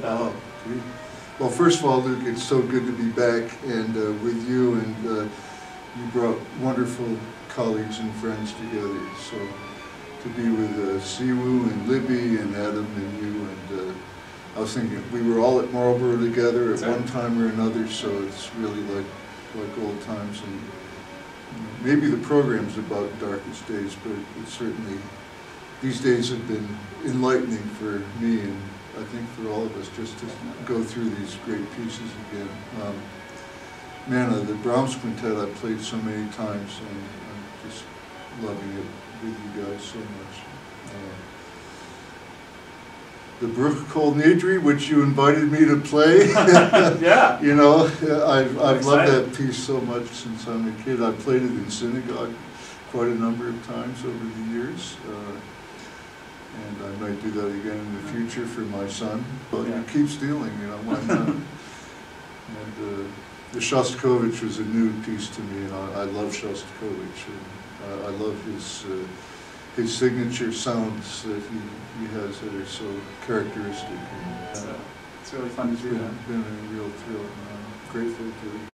about Oh, it. gee. Well, first of all, Luke, it's so good to be back and with you, and you brought wonderful colleagues and friends together. So to be with Siwu and Libby and Adam and you, and I was thinking we were all at Marlborough together at one time or another, so it's really like old times. And maybe the program's about darkest days, but it's certainly, these days have been enlightening for me and I think for all of us, just to go through these great pieces again. Man, the Brahms Quintet I've played so many times, and I'm just loving it with you guys so much. The Bruch Kol Nidri, which you invited me to play. Yeah. You know, I've loved that piece so much since I'm a kid. I've played it in synagogue quite a number of times over the years. And I might do that again in the future for my son. But Yeah. he keeps stealing, you know, why not? And the Shostakovich was a new piece to me, and I love Shostakovich. And I love his signature sounds that he has that are so characteristic. And, It's really fun to do that. It's been a real thrill, and I'm grateful to